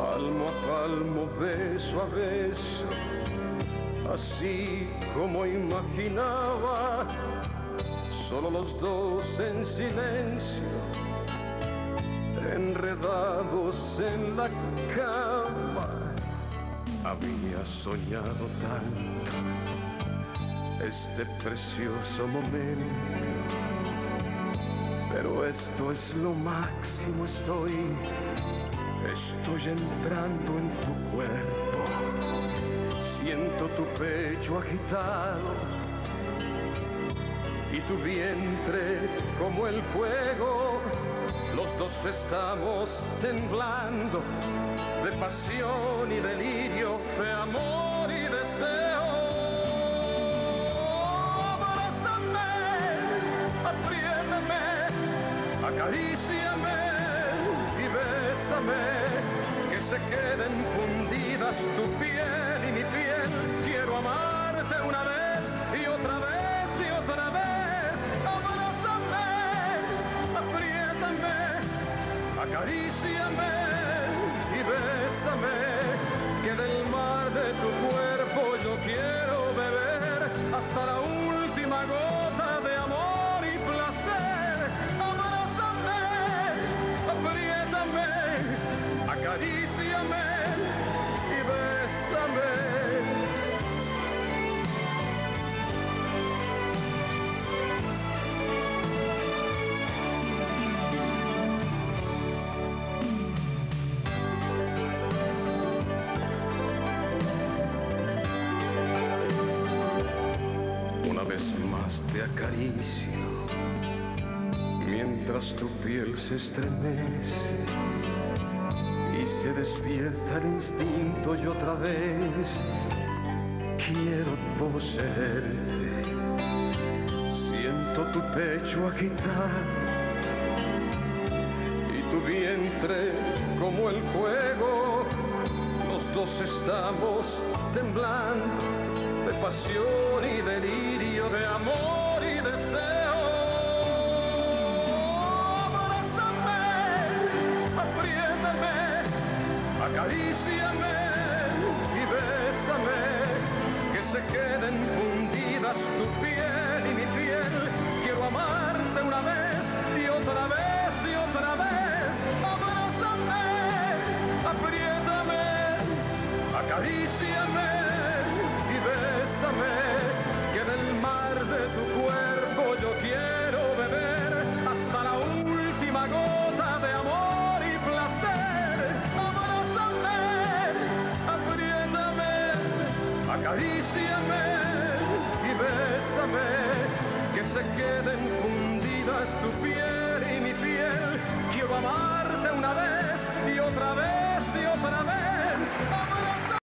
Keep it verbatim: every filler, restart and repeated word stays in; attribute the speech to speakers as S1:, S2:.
S1: palmo a palmo, beso a beso, así como imaginaba, solo los dos en silencio, enredados en la cama. Había soñado tanto este precioso momento, pero esto es lo máximo, estoy, estoy entrando en tu cuerpo, siento tu pecho agitado y tu vientre como el fuego, los dos estamos temblando de pasión y delirio, de amor y deseo. Acaríciame y bésame, que se queden fundidas tu piel y mi piel. Quiero amarte una vez y otra vez y otra vez. Abrázame, apriétame, acaríciame y bésame, que del mar de tu cuerpo yo quiero beber hasta la última gota de amor y placer. Acaríciame y bésame. Una vez más te acaricio, mientras tu piel se estremece y se despierta el instinto, y otra vez quiero poseerte. Siento tu pecho agitar y tu vientre como el fuego, los dos estamos temblando de pasión y delirio, de amor y deseo. Acaríciame y bésame, que se queden fundidas tu piel y mi piel. Quiero amarte una vez y otra vez y otra vez. Abrázame, apriétame, acaríciame y bésame, que del mar de tu cuerpo yo quiero beber hasta la última gota de amor y placer. Acaríciame y bésame, que se queden fundidas tu piel y mi piel. Quiero amar